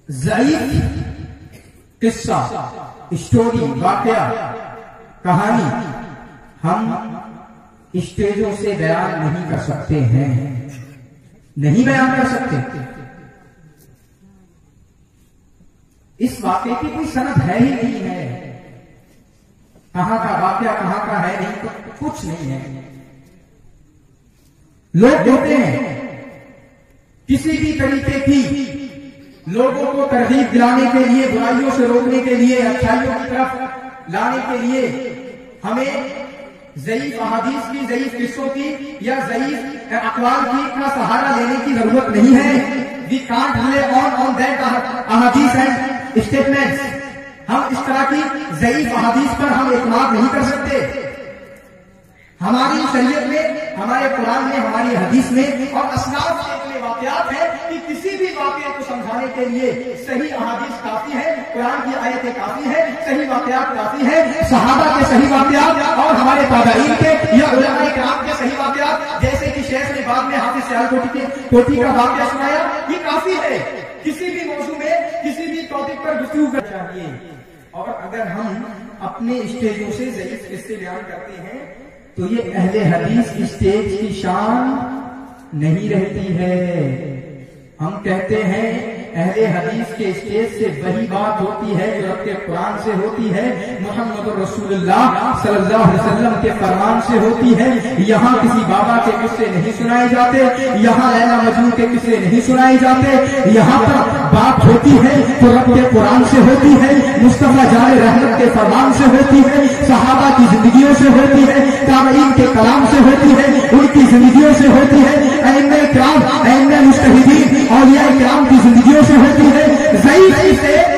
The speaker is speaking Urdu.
ضعیف قصہ، اسٹوری، واقعہ، کہانی ہم اسٹیجوں سے بیان نہیں کر سکتے ہیں، نہیں بیان کر سکتے۔ اس واقعے کی کوئی سند ہے ہی نہیں ہے، کہاں کا واقعہ کہاں کا ہے نہیں، کچھ نہیں ہے۔ لوگ ہوتے ہیں کسی بھی طریقے کی لوگوں کو ترغیب دلانے کے لیے، برائیوں سے روکنے کے لیے، اچھائیوں کی طرف لانے کے لیے ہمیں ضعیف احادیث کی، ضعیف قصوں کی یا ضعیف اقوال کی کا سہارا لینے کی ضرورت نہیں ہے۔ We can't rely on that احادیث اینڈ اسٹیٹمنٹس۔ ہم اس طرح کی ضعیف احادیث پر ہم اعتماد نہیں کر سکتے۔ ہماری شریعت میں، ہمارے قرآن میں، ہماری حدیث میں اور اسلاف کے اتنے واقعات ہیں کہ کسی بھی واقعے کو سمجھانے کے لیے صحیح احادیث کافی ہے، قرآن کی آیتیں کافی ہیں، صحیح واقعات کافی ہیں، صحابہ کے صحیح واقعات اور ہمارے تابعین کے یا علماء کرام کے صحیح واقعات، جیسے کہ شیخ نے بعد میں حافظ سیالکوٹی کا واقعہ سنایا، یہ کافی ہے۔ کسی بھی موضوع میں، کسی بھی ٹاپک پر گفتگو کرنا چاہیے۔ اور اگر ہم اپنے اسٹیجوں سے ضعیف قصے بیان کرتے ہیں تو یہ اہل حدیث کی اسٹیج کی شان نہیں رہتی ہے۔ ہم کہتے ہیں اہل حدیث کے اسٹیج سے وہی بات ہوتی ہے جو رب کے قرآن سے ہوتی ہے، محمد رسول اللہ صلی اللہ علیہ وسلم کے فرمان سے ہوتی ہے۔ یہاں کسی بابا کے قصے نہیں سنائے جاتے، یہاں لیلا مجنون کے قصے نہیں سنائے جاتے، یہاں پر بات ہوتی ہے تو رب کے قرآن سے ہوتی ہے، مصطفیٰ جان رحمت کے فرمان سے ہوتی ہے، صحابہ کی زندگیوں سے ہوتی ہے، تابعین کے کلام سے ہوتی ہے، ان کی زندگیوں سے ہوتی ہے، ائمہ کرام، ائمہ مجتہدین، اولیاء کرام کی زندگیوں سے ہوتی ہے۔ ضعیف سے